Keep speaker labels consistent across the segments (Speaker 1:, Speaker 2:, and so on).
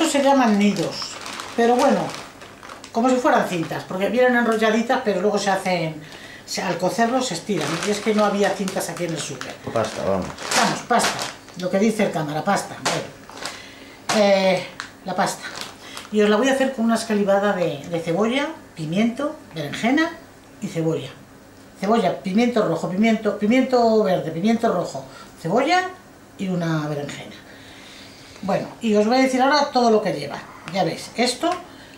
Speaker 1: Estos se llaman nidos, pero bueno, como si fueran cintas, porque vienen enrolladitas, pero luego se hacen, al cocerlos se estiran. Y es que no había cintas aquí en el súper.
Speaker 2: Pasta, vamos.
Speaker 1: Vamos, pasta, lo que dice el cámara, pasta. Bueno, la pasta. Y os la voy a hacer con una escalivada de cebolla, pimiento, berenjena y cebolla. Cebolla, pimiento rojo, pimiento verde, pimiento rojo, cebolla y una berenjena. Bueno, y os voy a decir ahora todo lo que lleva. Ya veis, esto,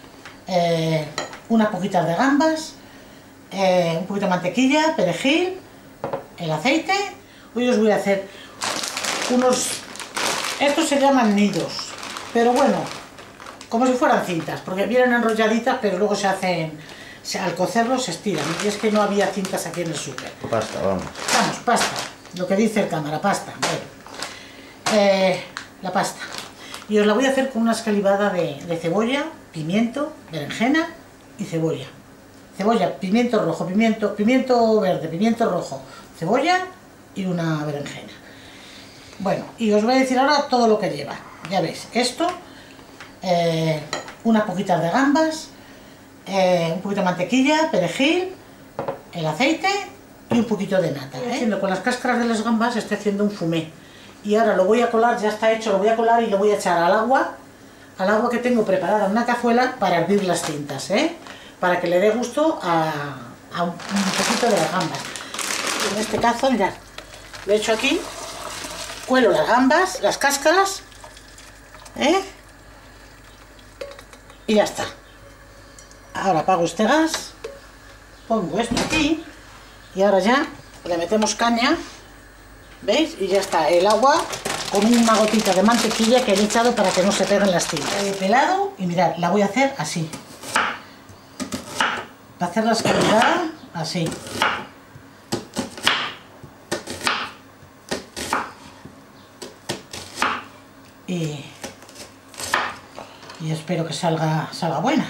Speaker 1: unas poquitas de gambas, un poquito de mantequilla, perejil, el aceite. Hoy os voy a hacer unos... Estos se llaman nidos, pero bueno, como si fueran cintas, porque vienen enrolladitas, pero luego se hacen, al cocerlos se estiran. Y es que no había cintas aquí en el súper.
Speaker 2: Pasta, vamos.
Speaker 1: Vamos, pasta, lo que dice el cámara, pasta. Bueno, la pasta. Y os la voy a hacer con una escalivada de cebolla, pimiento, berenjena y cebolla. Cebolla, pimiento rojo, pimiento verde, pimiento rojo, cebolla y una berenjena. Bueno, y os voy a decir ahora todo lo que lleva. Ya veis, esto, unas poquitas de gambas, un poquito de mantequilla, perejil, el aceite y un poquito de nata. Haciendo con las cáscaras de las gambas, estoy haciendo un fumé. Y ahora lo voy a colar, ya está hecho, lo voy a colar y lo voy a echar al agua que tengo preparada en una cazuela para hervir las cintas, para que le dé gusto a un poquito de las gambas. En este caso, mirad, lo he hecho aquí, cuelo las gambas, las cáscaras, y ya está. Ahora apago este gas, pongo esto aquí y ahora ya le metemos caña, ¿veis? Y ya está el agua con una gotita de mantequilla que he echado para que no se peguen las cintas. He pelado y mirad, la voy a hacer así. Para hacer la escalivada, así. Y espero que salga buena.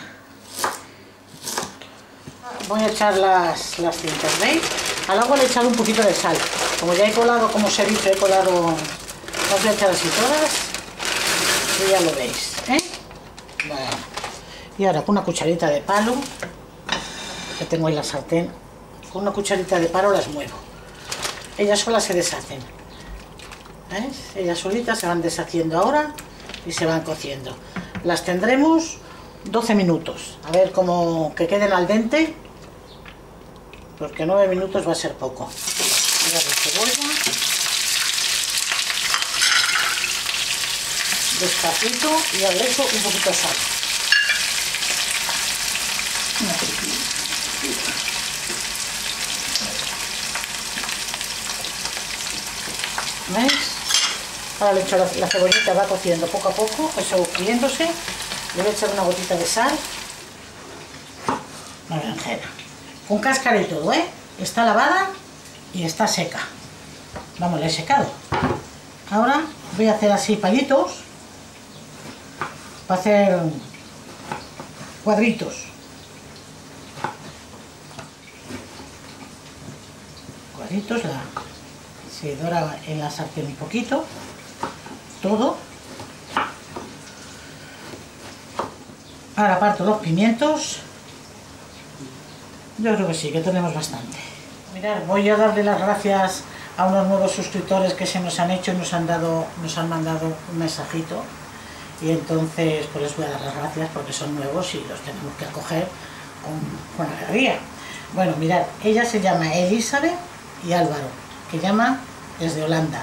Speaker 1: Voy a echar las cintas, ¿veis? Al agua le he echado un poquito de sal. Como ya he colado, como os he dicho, he colado... Las voy a echar así todas. Y ya lo veis, Bueno. Y ahora con una cucharita de palo, que tengo ahí la sartén, con una cucharita de palo las muevo. Ellas solas se deshacen. ¿Veis? Ellas solitas se van deshaciendo ahora y se van cociendo. Las tendremos 12 minutos. A ver cómo que queden al dente, porque 9 minutos va a ser poco. Mirad la cebolla. Despacito y agreso un poquito de sal. ¿Veis? Ahora le echo la cebollita, va cociendo poco a poco, eso friéndose. Le voy a echar una gotita de sal. La berenjena. Con cáscara y todo, Está lavada y está seca. Vamos, la he secado. Ahora voy a hacer así palitos para hacer cuadritos. Cuadritos, se dora en la sartén un poquito, todo. Ahora parto los pimientos. Yo creo que sí, que tenemos bastante. Mirad, voy a darle las gracias a unos nuevos suscriptores que se nos han hecho y nos han mandado un mensajito. Y entonces pues les voy a dar las gracias porque son nuevos y los tenemos que acoger con alegría. Bueno, mirad, ella se llama Elizabeth y Álvaro, que llaman desde Holanda.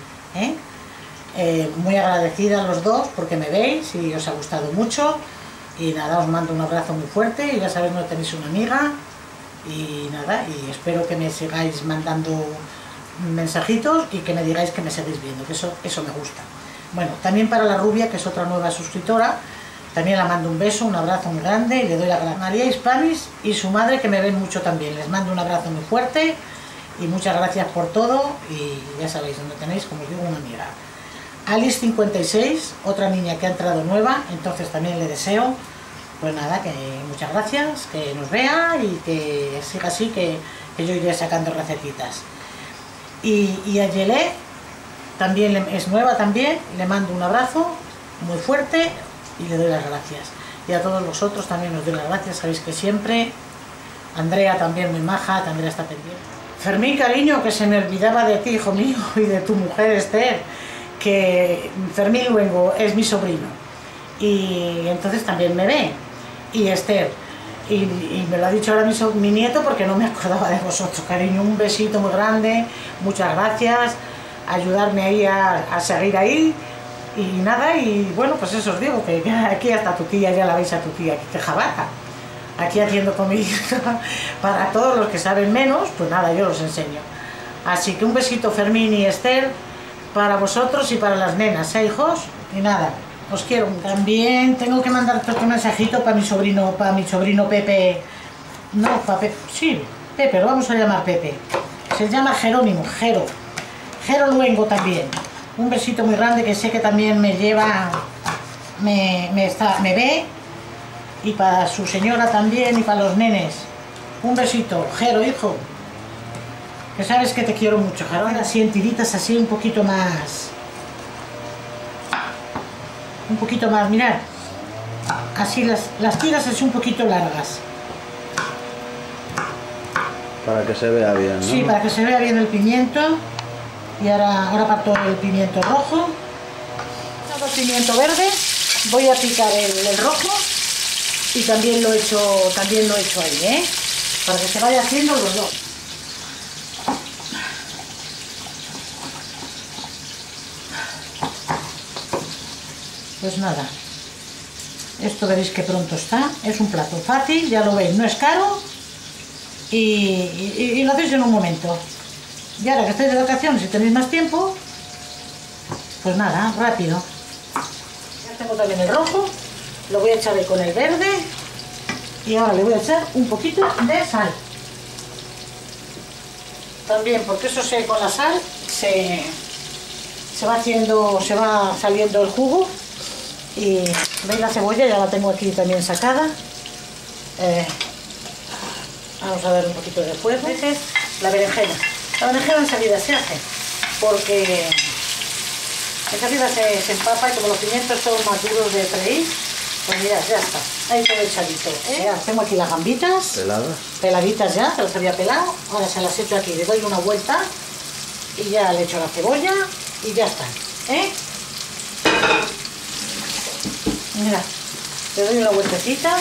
Speaker 1: Muy agradecida a los dos porque me veis y os ha gustado mucho. Y nada, os mando un abrazo muy fuerte y ya sabéis, no tenéis una amiga. Y nada, y espero que me sigáis mandando mensajitos y que me digáis que me seguís viendo, que eso me gusta. Bueno, también para la Rubia, que es otra nueva suscriptora, también la mando un beso, un abrazo muy grande y le doy la gracia a María Hispanis y su madre, que me ven mucho también. Les mando un abrazo muy fuerte y muchas gracias por todo y ya sabéis dónde tenéis, como os digo, una amiga. Alice56, otra niña que ha entrado nueva, entonces también le deseo, pues nada, que muchas gracias, que nos vea y que siga así, que yo iré sacando recetitas. Y a Yelé, también es nueva también, le mando un abrazo muy fuerte y le doy las gracias. Y a todos vosotros también os doy las gracias, sabéis que siempre. Andrea también muy maja, que Andrea está pendiente. Fermín, cariño, que se me olvidaba de ti, hijo mío, y de tu mujer Esther, que Fermín Luengo es mi sobrino, y entonces también me ve, y Esther, y me lo ha dicho ahora mi nieto porque no me acordaba de vosotros, cariño, un besito muy grande, muchas gracias, ayudarme ahí a seguir ahí, y nada, y bueno, pues eso os digo, que aquí hasta tu tía, ya la veis a tu tía, que jabaja, aquí haciendo comida para todos los que saben menos, pues nada, yo los enseño. Así que un besito, Fermín y Esther, para vosotros y para las nenas, hijos, y nada, os quiero. También tengo que mandar otro mensajito para mi sobrino Pepe, no, para Pepe, sí, Pepe, lo vamos a llamar Pepe, se llama Jerónimo, Jero Luengo también, un besito muy grande, que sé que también me lleva, me ve, y para su señora también, y para los nenes, un besito, Jero, hijo, que sabes que te quiero mucho, Jero. Así en tiritas, así un poquito más, mirad, así las tiras así un poquito largas.
Speaker 2: Para que se vea bien, ¿no?
Speaker 1: Sí, para que se vea bien el pimiento. Y ahora parto el pimiento rojo. El pimiento verde, voy a picar el rojo, y también lo he hecho ahí, para que se vaya haciendo los dos. Pues nada, esto veréis que pronto está, es un plato fácil, ya lo veis, no es caro, y lo hacéis en un momento. Y ahora que estáis de vacaciones y tenéis más tiempo, pues nada, rápido. Ya tengo también el rojo, lo voy a echar ahí con el verde, y ahora le voy a echar un poquito de sal. También, porque eso con la sal se va saliendo el jugo. Y veis la cebolla, ya la tengo aquí también sacada. Vamos a dar un poquito de fuego. La berenjena. La berenjena enseguida se hace, porque enseguida se empapa, y como los pimientos son más duros de freír, pues mirad, ya está. Ahí todo echadito. Ya tengo aquí las gambitas. Peladitas ya, que las había pelado. Ahora se las echo aquí, le doy una vuelta y ya le echo la cebolla y ya está. Mira, le doy una vueltecita.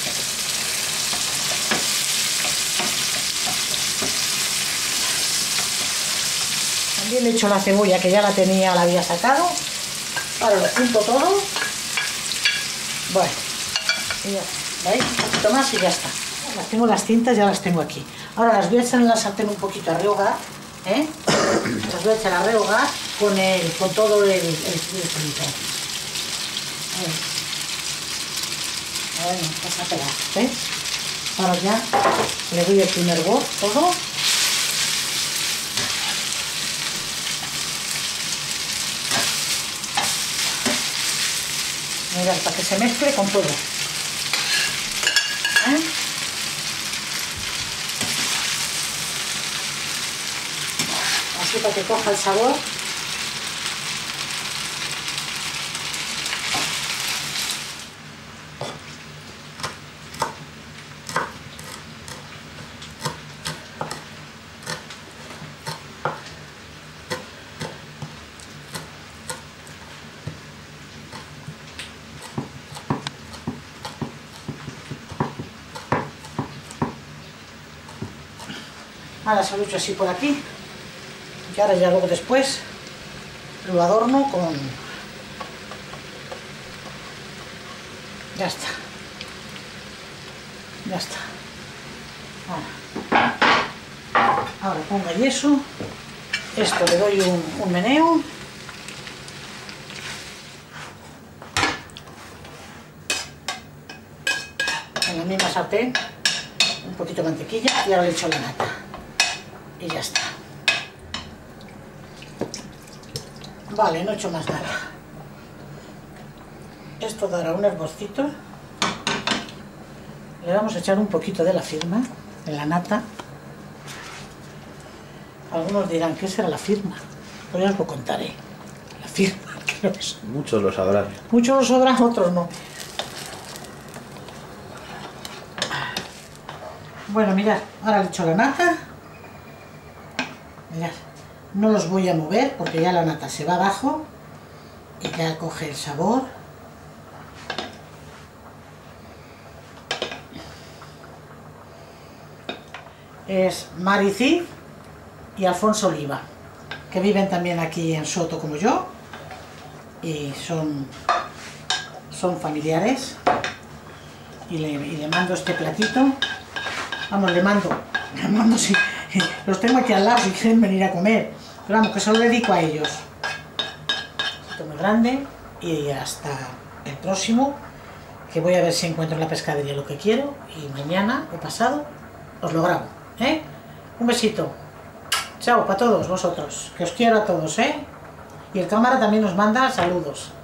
Speaker 1: También le echo la cebolla, que ya la había sacado. Ahora lo junto todo. Bueno, y ya, ¿veis? Un poquito más y ya está. Tengo las cintas, ya las tengo aquí. Ahora las voy a echar en la sartén un poquito a rehogar, Las voy a echar a rehogar con todo el frito. Bueno, vas a pegar, ¿ves? Ahora ya le doy el primer todo. Mirad, para que se mezcle con todo. Así, para que coja el sabor. Ahora se lo echo así por aquí, y ahora ya luego después lo adorno con... Ya está. Ahora pongo yeso, esto le doy un meneo. En la misma sartén, un poquito de mantequilla, y ahora le echo la nata. Y ya está. Vale, no he hecho más nada. Esto dará un hervorcito. Le vamos a echar un poquito de la firma, de la nata. Algunos dirán, ¿qué será la firma? Pues ya os lo contaré. La firma.
Speaker 2: Muchos lo sabrán.
Speaker 1: Muchos lo sobran, otros no. Bueno, mirad, ahora le echo la nata. Mirad, no los voy a mover porque ya la nata se va abajo y ya coge el sabor. Es Maricí y Alfonso Oliva, que viven también aquí en Soto como yo y son familiares, y le mando este platito. Vamos, le mando si los tengo aquí al lado si quieren venir a comer, pero vamos, que se lo dedico a ellos. Esto muy grande y hasta el próximo, que voy a ver si encuentro en la pescadería lo que quiero y mañana o pasado os lo grabo, ¿eh? Un besito. Chao para todos vosotros, que os quiero a todos, ¿eh? Y el cámara también nos manda saludos.